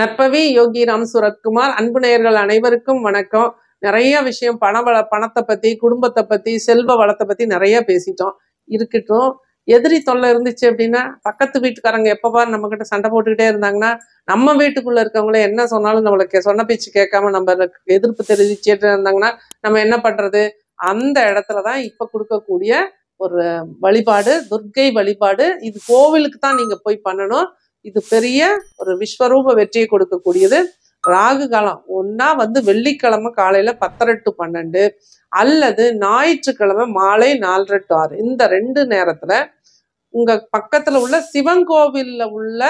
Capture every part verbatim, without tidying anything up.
நற்பவி யோகி ராம் சுரத்குமார். அன்பு நேயர்கள் அனைவருக்கும் வணக்கம். நிறைய விஷயம் பண வள பணத்தை பத்தி, குடும்பத்தை பத்தி, செல்வ வளத்தை பத்தி நிறைய பேசிட்டோம். இருக்கட்டும், எதிரி தொல்லை இருந்துச்சு அப்படின்னா, பக்கத்து வீட்டுக்காரங்க எப்ப நம்ம கிட்ட சண்டை போட்டுக்கிட்டே இருந்தாங்கன்னா, நம்ம வீட்டுக்குள்ள இருக்கவங்கள என்ன சொன்னாலும் நம்மளுக்கு சொன்ன பேச்சு கேட்காம நம்ம எதிர்ப்பு தெரிவிச்சுட்டு இருந்தாங்கன்னா நம்ம என்ன பண்றது? அந்த இடத்துலதான் இப்ப கொடுக்கக்கூடிய ஒரு வழிபாடு, துர்க்கை வழிபாடு. இது கோவிலுக்கு தான் நீங்க போய் பண்ணணும். இது பெரிய ஒரு விஸ்வரூப வெற்றியை கொடுக்கக்கூடியது. ராகு காலம் ஒன்னா வந்து வெள்ளிக்கிழமை காலையில பத்தரை டு பன்னெண்டு அல்லது ஞாயிற்றுக்கிழமை மாலை நாலரை டு ஆறு இந்த ரெண்டு நேரத்துல உங்க பக்கத்துல உள்ள சிவன் கோவில்ல உள்ள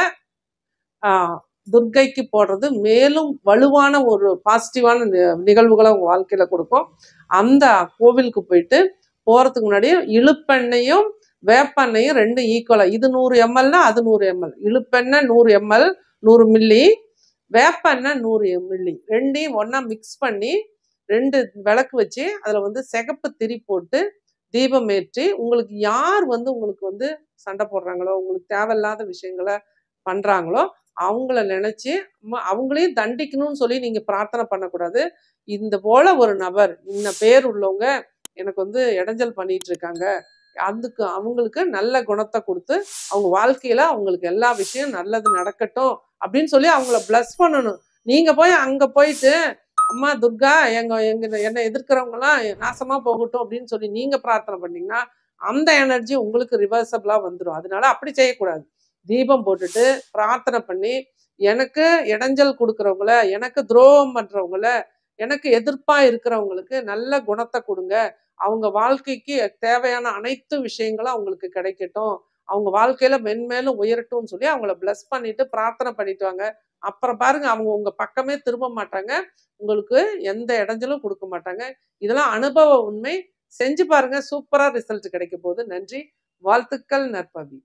ஆஹ் துர்க்கைக்கு போடுறது மேலும் வலுவான ஒரு பாசிட்டிவான நிகழ்வுகளை உங்க வாழ்க்கையில கொடுக்கும். அந்த கோவிலுக்கு போயிட்டு போறதுக்கு முன்னாடி இழுப்பெண்ணையும் வேப்பெண்ணையும் ரெண்டு ஈக்குவலா, இது நூறு எம்எல்னா அது நூறு எம்எல், இழுப்பெண்ணெய் நூறு எம்எல் நூறு மில்லி, வேப்பெண்ணெய் நூறு மில்லி ரெண்டையும் ஒன்னா மிக்ஸ் பண்ணி ரெண்டு விளக்கு வச்சு அதுல வந்து சிகப்பு திரி போட்டு தீபம் ஏற்றி, உங்களுக்கு யார் வந்து உங்களுக்கு வந்து சண்டை போடுறாங்களோ, உங்களுக்கு தேவையில்லாத விஷயங்களை பண்றாங்களோ அவங்கள நினைச்சு அவங்களையும் தண்டிக்கணும்னு சொல்லி நீங்க பிரார்த்தனை பண்ணக்கூடாது. இந்த போல ஒரு நபர் இன்ன பேர் உள்ளவங்க எனக்கு வந்து இடைஞ்சல் பண்ணிட்டு இருக்காங்க, அதுக்கு அவங்களுக்கு நல்ல குணத்தை கொடுத்து அவங்க வாழ்க்கையில அவங்களுக்கு எல்லா விஷயம் நல்லது நடக்கட்டும் அப்படின்னு சொல்லி அவங்கள பிளஸ் பண்ணணும். நீங்க போய் அங்க போயிட்டு அம்மா துர்கா எங்க எங்க என்னை எதிர்க்கிறவங்க எல்லாம் நாசமா போகட்டும் அப்படின்னு சொல்லி நீங்க பிரார்த்தனை பண்ணீங்கன்னா அந்த எனர்ஜி உங்களுக்கு ரிவர்சபிளா வந்துடும். அதனால அப்படி செய்யக்கூடாது. தீபம் போட்டுட்டு பிரார்த்தனை பண்ணி, எனக்கு இடைஞ்சல் கொடுக்கறவங்கள, எனக்கு துரோகம் பண்றவங்கள, எனக்கு எதிர்ப்பா இருக்கிறவங்களுக்கு நல்ல குணத்தை கொடுங்க, அவங்க வாழ்க்கைக்கு தேவையான அனைத்து விஷயங்களும் அவங்களுக்கு கிடைக்கட்டும், அவங்க வாழ்க்கையில மென்மேலும் உயரட்டும்னு சொல்லி அவங்கள பிளஸ் பண்ணிட்டு பிரார்த்தனை பண்ணிட்டு வாங்க. அப்புறம் பாருங்க, அவங்க உங்க பக்கமே திரும்ப மாட்டாங்க, உங்களுக்கு எந்த இடைஞ்சலும் கொடுக்க மாட்டாங்க. இதெல்லாம் அனுபவ உண்மை. செஞ்சு பாருங்க, சூப்பரா ரிசல்ட் கிடைக்க போகுது. நன்றி, வாழ்த்துக்கள். நற்பவி.